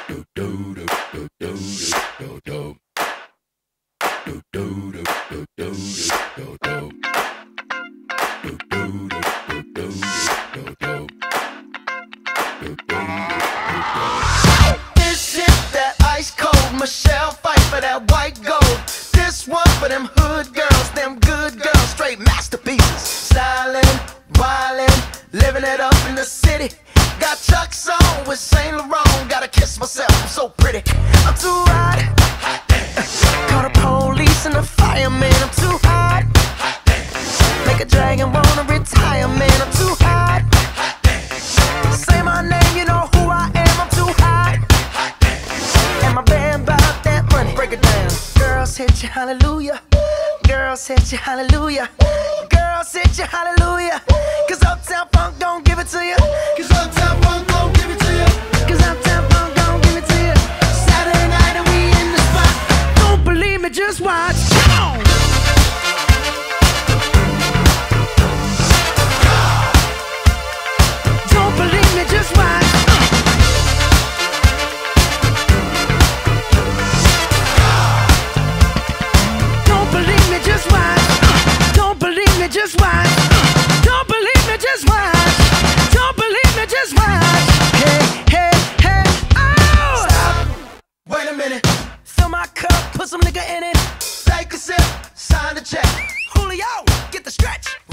Michelle fight for that white gold. This one for them hood girls, them good girls, straight masterpieces. Stylin', wildin', living it up in the city. Got Chuck's on with Saint Laurent. Gotta kiss myself, I'm so pretty. I'm too hot. Call the police and the fireman. I'm too hot. Make a dragon wanna retire, man. I'm too hot. Say my name, you know who I am. I'm too hot. And my band about that money. Break it down. Girls hit you, hallelujah. Girls hit you, hallelujah. Girls hit you, hallelujah. Cause Uptown Funk don't give it to you. Cause Uptown Funk don't give it to you. Cause Uptown Funk don't give it to you. Saturday night and we in the spot. Don't believe me, just watch. Come on. Don't believe me, just watch. Just watch. Don't believe me, just watch. Don't believe me, just watch. Don't believe me, just watch. Hey, hey, hey, oh! Stop. Wait a minute. Fill my cup, put some nigga in it. Take a sip, sign the check. Julio, get the stretch.